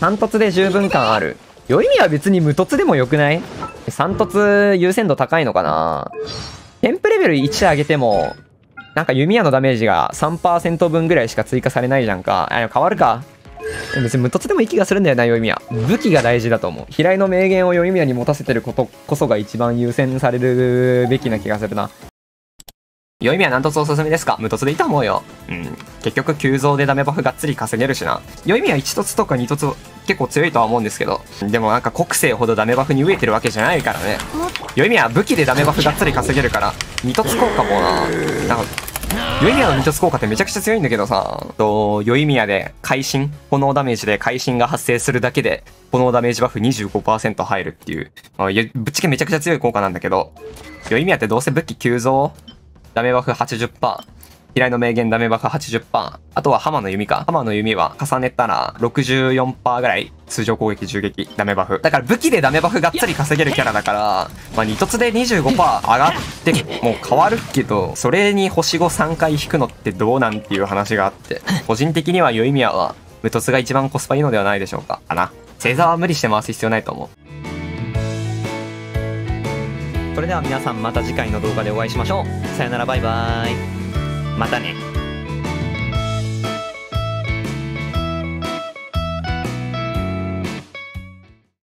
3突で十分感ある。宵宮は別に無突でもよくない？ 3 突優先度高いのかな？テンプレベル1上げても、なんか弓矢のダメージが 3% 分ぐらいしか追加されないじゃんか。あ、でも変わるか。別に無突でもいい気がするんだよな、宵宮。武器が大事だと思う。平井の名言を宵宮に持たせてることこそが一番優先されるべきな気がするな。宵宮何突おすすめですか？無突でいいと思うよ。結局急増でダメバフがっつり稼げるしな。宵宮1突とか2突結構強いとは思うんですけど、でもなんか国政ほどダメバフに飢えてるわけじゃないからね。宵宮は武器でダメバフがっつり稼げるから、2突効果もなんか、宵宮の2突効果ってめちゃくちゃ強いんだけどさ、宵宮で会心、炎ダメージで会心が発生するだけで、炎ダメージバフ 25% 入るっていう、ぶっちゃけめちゃくちゃ強い効果なんだけど、宵宮ってどうせ武器急増ダメバフ 80%。平井の名言ダメバフ 80%。あとは浜の弓か。浜の弓は重ねたら 64% ぐらい通常攻撃銃撃ダメバフ。だから武器でダメバフがっつり稼げるキャラだから、まあ2突で 25% 上がってもう変わるけど、それに星5 3回引くのってどうなんっていう話があって、個人的には宵宮は無突が一番コスパいいのではないでしょうか。かな。星座は無理して回す必要ないと思う。それでは皆さんまた次回の動画でお会いしましょう。さよならバイバーイ。またね。